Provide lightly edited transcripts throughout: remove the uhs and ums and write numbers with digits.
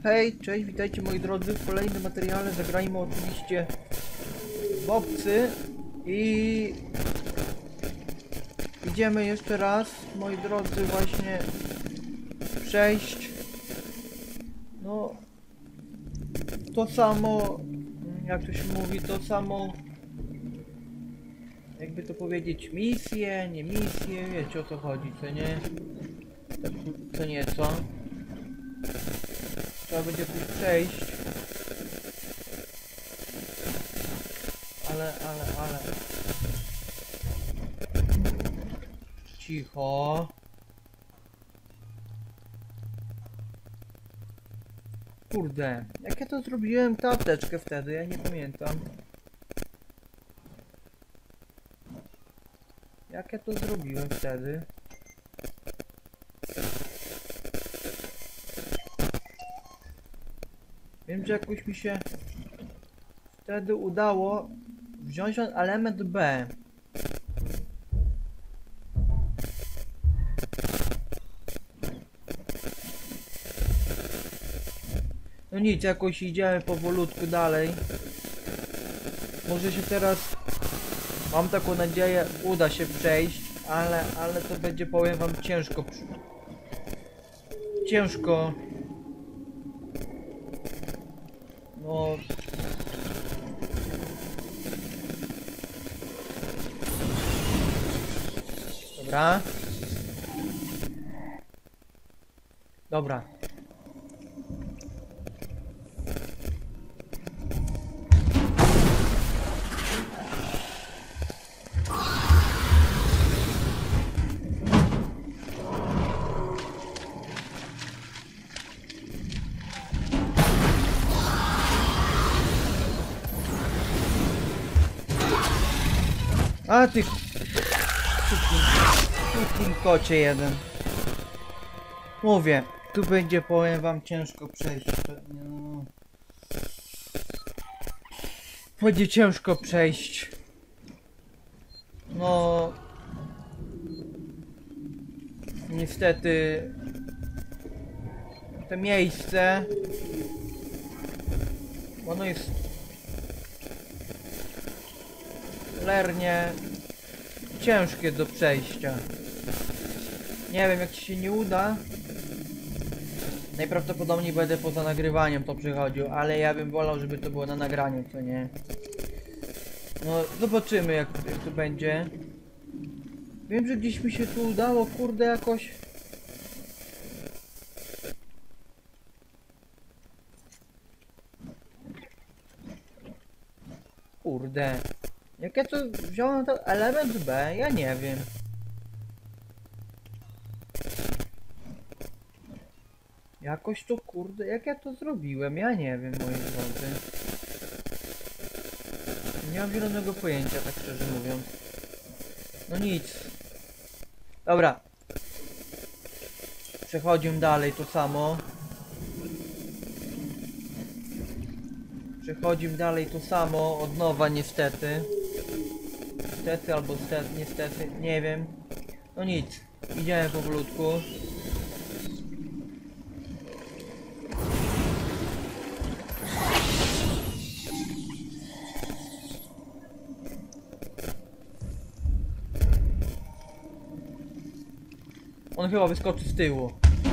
Hej, cześć, witajcie moi drodzy w kolejnym materiale. Zagrajmy oczywiście w Obcy i idziemy jeszcze raz, moi drodzy, właśnie przejść no to samo, jak to się mówi, to samo, jakby to powiedzieć, misje, nie misje, wiecie o co chodzi, co nie? Tak, co nieco. Trzeba będzie tu przejść. Ale... Cicho. Kurde, jak ja to zrobiłem, tę apteczkę wtedy, ja nie pamiętam. Jak ja to zrobiłem wtedy? Wiem, że jakoś mi się wtedy udało wziąć ten element B. No nic, jakoś idziemy powolutku dalej. Może się teraz, mam taką nadzieję, uda się przejść, ale to będzie, powiem wam, ciężko. Ciężko. No... Dobra. Dobra. A ty fucking kocie jeden. Mówię, tu będzie, powiem wam, ciężko przejść. No. Będzie ciężko przejść. No... Niestety... To miejsce... Ono jest... cholernie... ciężkie do przejścia. Nie wiem, jak ci się nie uda. Najprawdopodobniej będę poza nagrywaniem to przechodził, ale ja bym wolał, żeby to było na nagraniu, co nie? No, zobaczymy jak to będzie. Wiem, że gdzieś mi się tu udało, kurde, jakoś... Kurde. Jak ja to wziąłem ten element B, ja nie wiem. Jakoś to, kurde, jak ja to zrobiłem, ja nie wiem, moi drodzy. Nie mam zielonego pojęcia, tak szczerze mówiąc. No nic. Dobra. Przechodzimy dalej, to samo. Przechodzimy dalej, to samo, od nowa niestety. Niestety albo niestety, nie wiem. No nic, idziemy powolutku. On chyba wyskoczy z tyłu.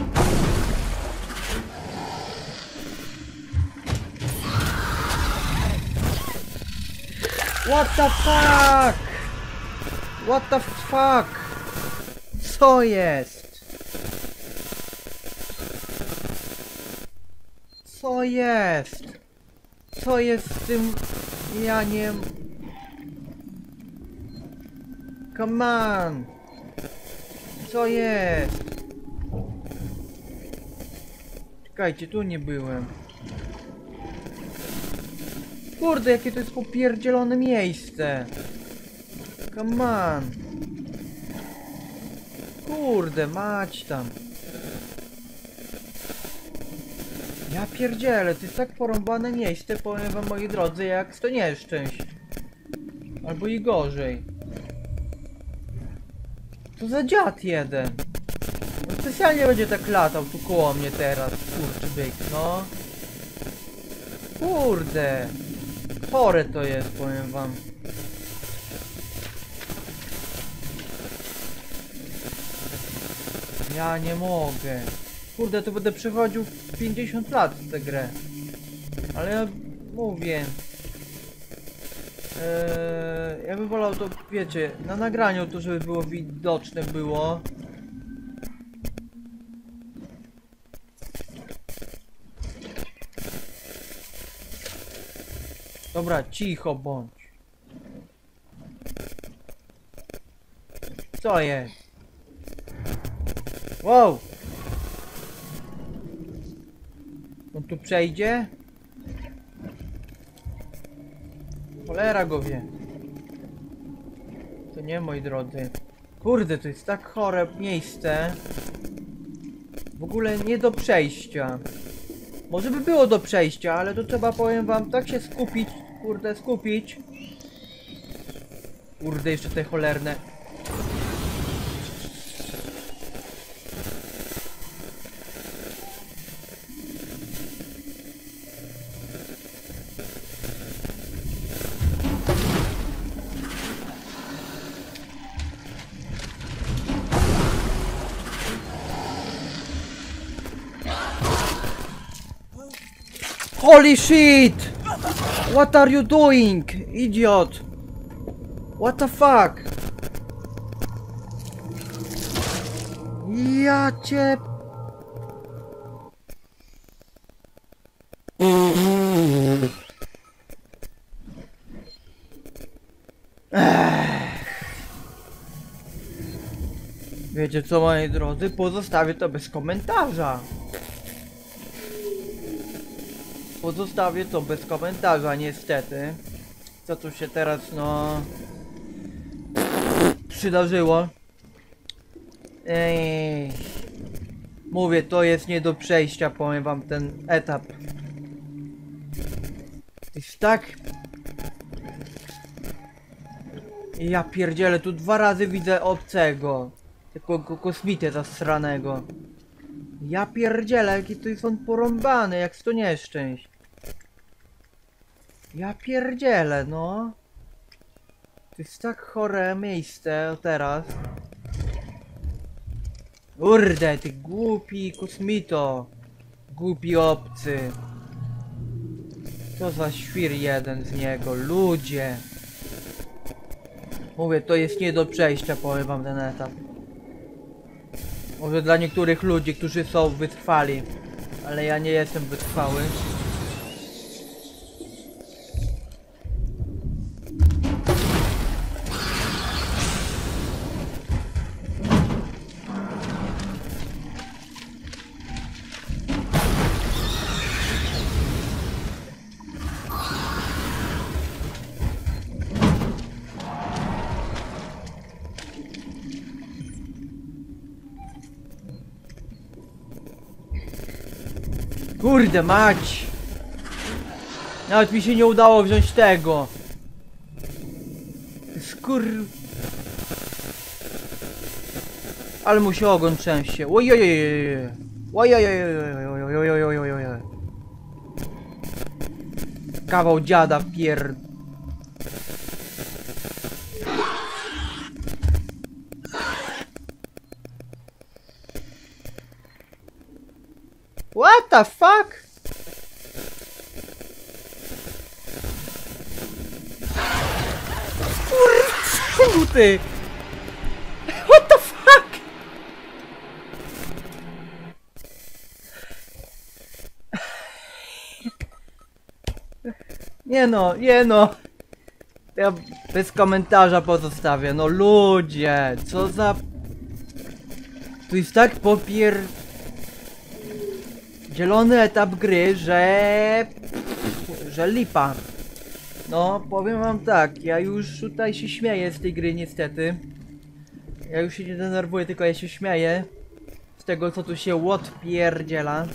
What the fuck? What the fuck? Co jest? Co jest? Co jest z tym? Ja nie... Come on! Co jest? Czekajcie, tu nie byłem. Kurde, jakie to jest popierdzielone miejsce. Come on. Kurde, mać tam. Ja pierdzielę, to jest tak porąbane miejsce, powiem wam, moi drodzy, jak to nieszczęść. Albo i gorzej. Co za dziad jeden. No to jest specjalnie będzie tak latał tu koło mnie teraz, kurczybyk, no. Kurde. Chore to jest, powiem wam. Ja nie mogę. Kurde, to będę przechodził 50 lat w tę grę. Ale ja mówię. Ja bym wolał to, wiecie, na nagraniu to, żeby było widoczne było. Dobra, cicho bądź. Co jest? Wow! On tu przejdzie? Cholera go wie. To nie, moi drodzy. Kurde, to jest tak chore miejsce. W ogóle nie do przejścia. Może by było do przejścia, ale to trzeba, powiem wam, tak się skupić. Kurde, skupić. Kurde, jeszcze te cholerne. Holy shit! What are you doing, idiot? What the fuck? Ja cię... Wiecie co, moi drodzy? Pozostawię to bez komentarza. Pozostawię to bez komentarza, niestety. Co tu się teraz, no... przydarzyło. Ej. Mówię, to jest nie do przejścia, powiem wam, ten etap. Jest tak... Ja pierdzielę, tu 2 razy widzę obcego. Tylko kosmitę zasranego. Ja pierdzielę, jaki to jest on porąbany, jak to nieszczęść. Ja pierdzielę, no. To jest tak chore miejsce teraz. Kurde, ty głupi kosmito. Głupi obcy. Co za świr jeden z niego, ludzie. Mówię, to jest nie do przejścia, powiem wam ten etap. Może dla niektórych ludzi, którzy są wytrwali. Ale ja nie jestem wytrwały. Kurde mać! Nawet mi się nie udało wziąć tego. Ale mu się ogon trzęsie. Ojojojojoj. Ojojojojoj. Kawał dziada pier... What the fuck? Kurwa, ty! What the fuck? Nie no, nie no. Ja bez komentarza pozostawię. No ludzie, co za... Tu jest tak zielony etap gry, że lipa. No, powiem wam tak, ja już tutaj się śmieję z tej gry niestety. Ja już się nie denerwuję, tylko ja się śmieję z tego, co tu się odpierdziela.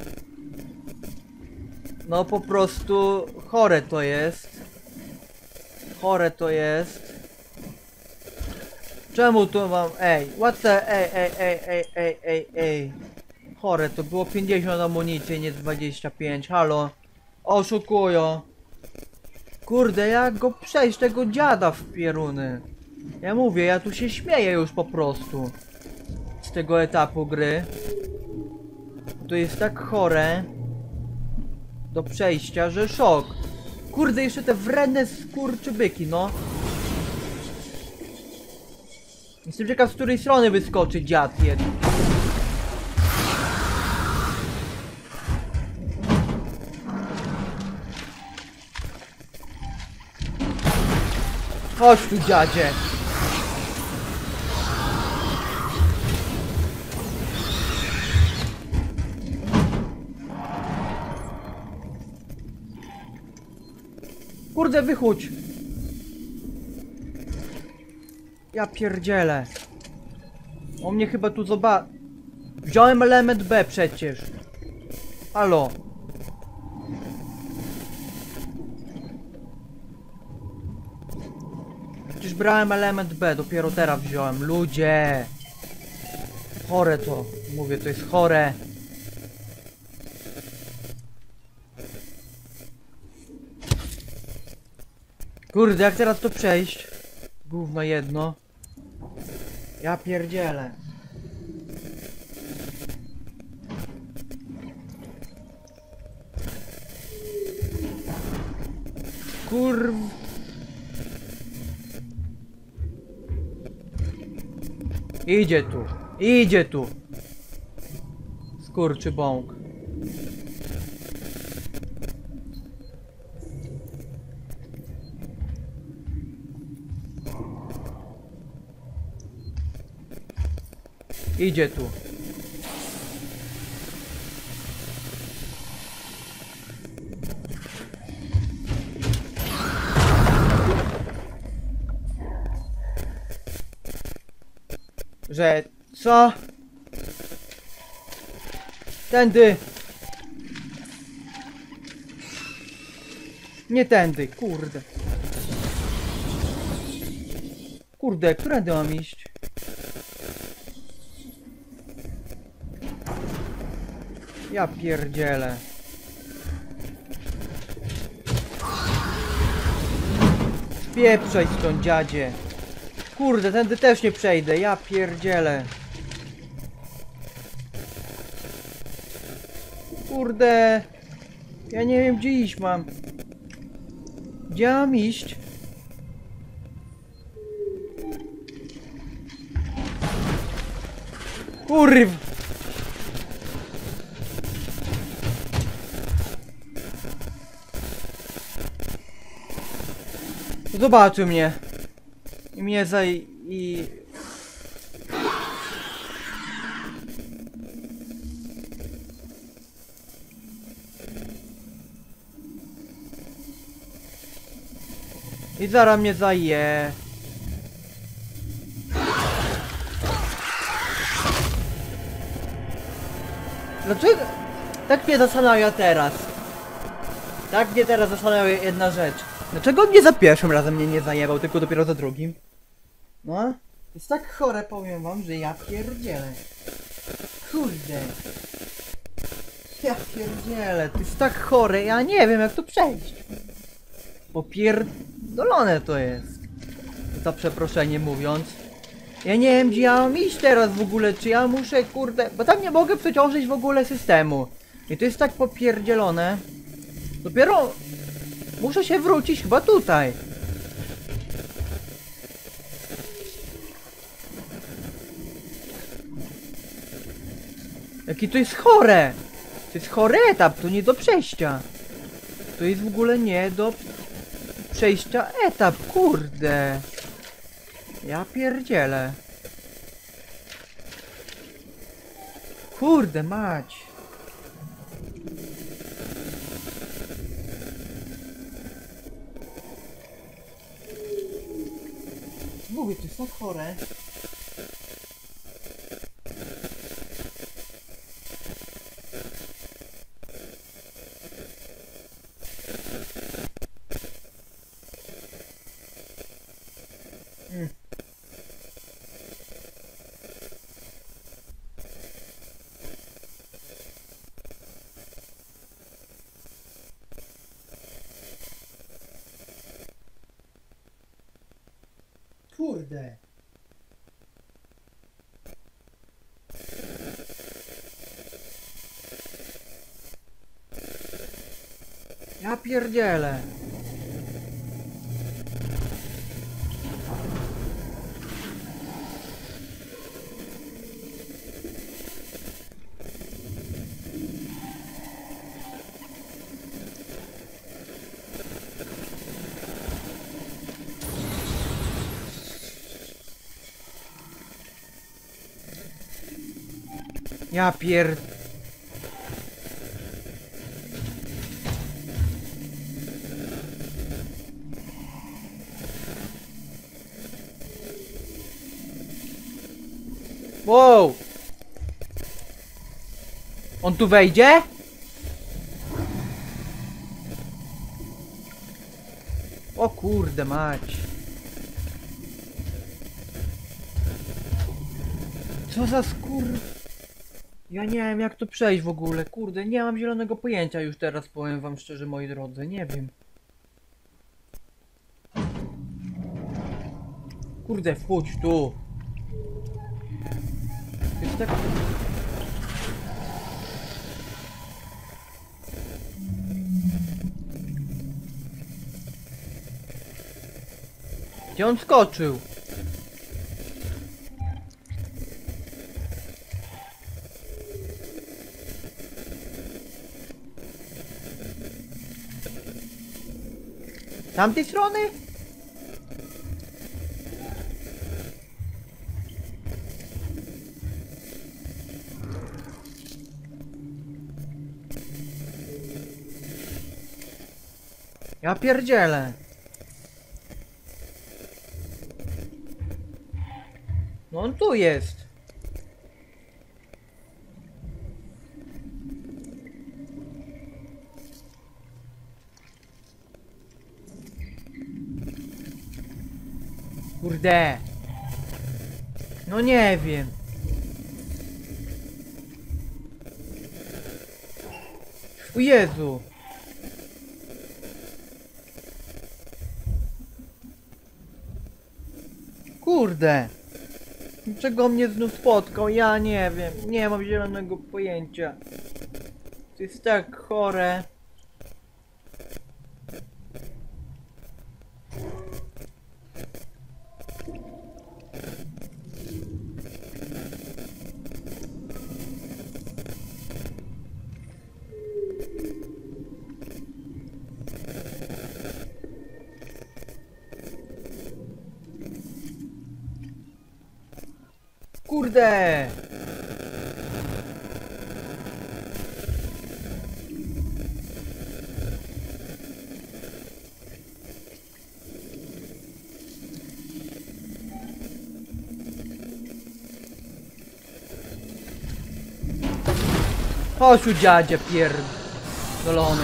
No po prostu chore to jest. Chore to jest. Czemu tu mam... Ej, what the... Ej. Chore, to było 50 amunicji, nie 25, halo. Oszukują. Kurde, jak go przejść, tego dziada w pieruny. Ja mówię, ja tu się śmieję już po prostu. Z tego etapu gry. To jest tak chore. Do przejścia, że szok. Kurde, jeszcze te wredne skurczybyki, no. Jestem ciekaw, z której strony wyskoczy dziad jeden. Chodź tu, dziadzie. Kurde, wychódź. Ja pierdzielę. On mnie chyba tu zobaczy. Wziąłem element B przecież. Halo. Przecież brałem element B, dopiero teraz wziąłem. Ludzie. Chore to. Mówię, to jest chore. Kurde, jak teraz to przejść? Gówno jedno. Ja pierdzielę. Kurw. Idzie tu. Idzie tu. Skurczy bąk. Idzie tu. Że co? Tędy. Nie tędy, kurde. Kurde, którędy mam iść? Ja pierdzielę. Spieprzaj stąd, dziadzie. Kurde, tędy też nie przejdę, ja pierdzielę. Kurde. Ja nie wiem, gdzie iść mam. Gdzie mam iść? Kurw. Zobaczył mnie. I mnie i... I zaraz mnie zaje. Dlaczego? Tak mnie zastanawia teraz. Tak mnie teraz zastanawia jedna rzecz. Dlaczego on mnie za pierwszym razem mnie nie zajebał, tylko dopiero za drugim? No? Jest tak chore, powiem wam, że ja pierdzielę. Kurde. Ja pierdzielę, to jest tak chore, ja nie wiem jak to przejść. Popierdolone to jest. Za przeproszenie mówiąc. Ja nie wiem, gdzie ja mam iść teraz w ogóle, czy ja muszę, kurde, bo tam nie mogę przeciążyć w ogóle systemu. I to jest tak popierdzielone. Dopiero muszę się wrócić chyba tutaj. Jaki to jest chore. To jest chory etap, to nie do przejścia. To jest w ogóle nie do przejścia etap, kurde. Ja pierdzielę. Kurde mać. Mówię, to jest tak chore. Kurde. Ja pierdzielę. Ja pier... Wow! On tu wejdzie? O kurde mać. Co za skór... Ja nie wiem jak to przejść w ogóle, kurde, nie mam zielonego pojęcia już teraz, powiem wam szczerze, moi drodzy, nie wiem. Kurde, wchodź tu. Jest tak... Gdzie on skoczył? Z tamtej strony? Ja pierdzielę. No on tu jest. Kurde. No nie wiem. O Jezu. Kurde. Czego mnie znów spotkał? Ja nie wiem. Nie mam zielonego pojęcia. To jest tak chore. Kurde! Chodź tu dziadzie pierdolony.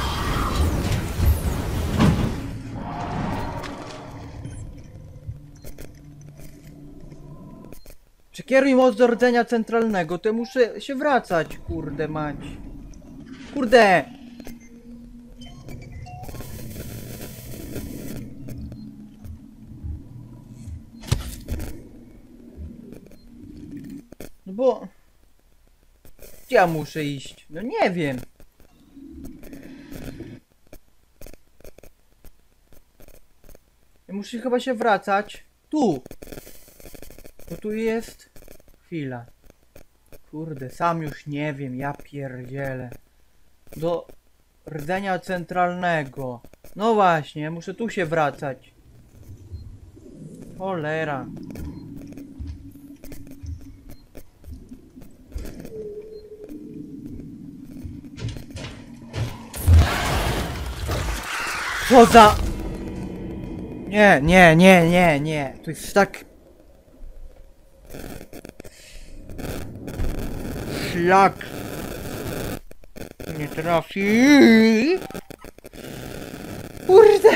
Przekieruj moc do rdzenia centralnego, to muszę się wracać, kurde mać. Kurde! No bo... Gdzie ja muszę iść? No nie wiem. Ja muszę chyba się wracać. Tu! Bo tu jest... Chwila. Kurde, sam już nie wiem, ja pierdzielę. Do rdzenia centralnego. No właśnie, muszę tu się wracać. Cholera. Co za... Nie, nie, nie, nie, nie. To jest tak... Szlak. Nie trafi. Kurde.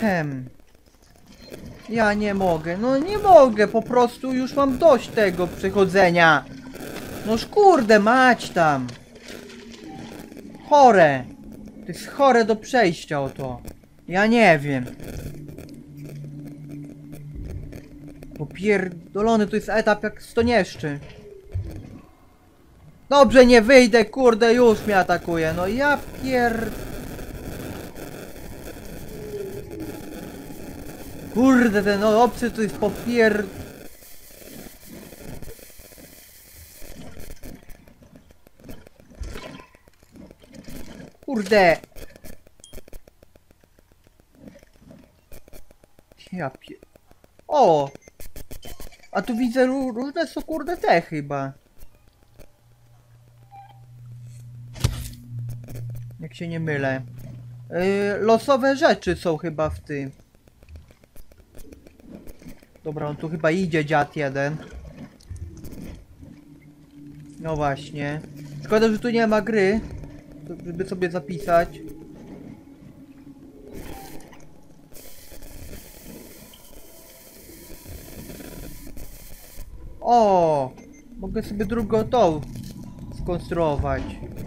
Ja nie mogę, no nie mogę, po prostu już mam dość tego przechodzenia. Noż kurde mać tam. Chore. To jest chore do przejścia o to. Ja nie wiem. Popierdolony to jest etap jak sto nieszczy. Dobrze, nie wyjdę, kurde, już mnie atakuje. No ja Kurde, ten obcy to jest Kurde. O! A tu widzę różne są kurde te chyba. Jak się nie mylę. Losowe rzeczy są chyba w tym. Dobra, on tu chyba idzie, dziad jeden. No właśnie. Szkoda, że tu nie ma gry, żeby sobie zapisać. O! Mogę sobie drugą tą skonstruować.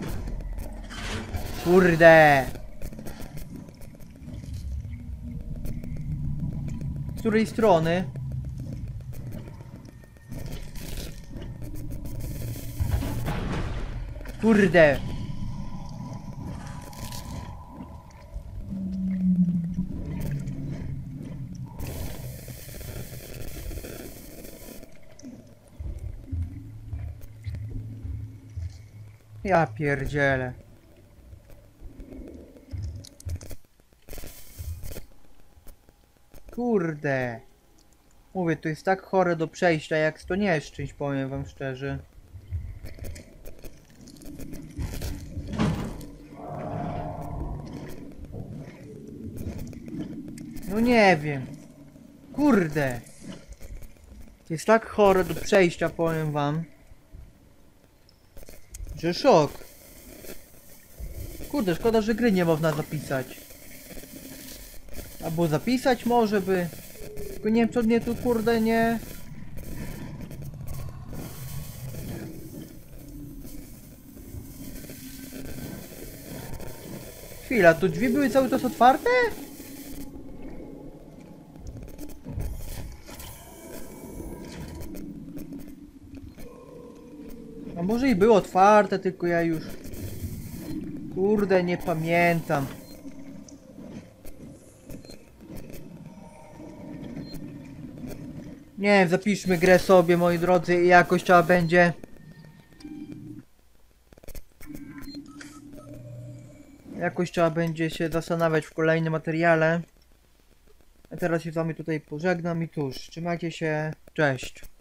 Kurde! Z której strony? Kurde! Ja pierdzielę. Kurde. Mówię, to jest tak chore do przejścia, jak to nieszczęść, powiem wam szczerze. No nie wiem. Kurde. To jest tak chore do przejścia, powiem wam. Że szok. Kurde, szkoda, że gry nie można zapisać. Albo zapisać może by. Tylko nie wiem, co mnie tu kurde nie... Chwila, tu drzwi były cały czas otwarte? A może i było otwarte, tylko ja już... Kurde, nie pamiętam. Nie wiem, zapiszmy grę sobie, moi drodzy, i jakoś trzeba będzie... Jakoś trzeba będzie się zastanawiać w kolejnym materiale. A teraz się z wami tutaj pożegnam i cóż, trzymajcie się, cześć.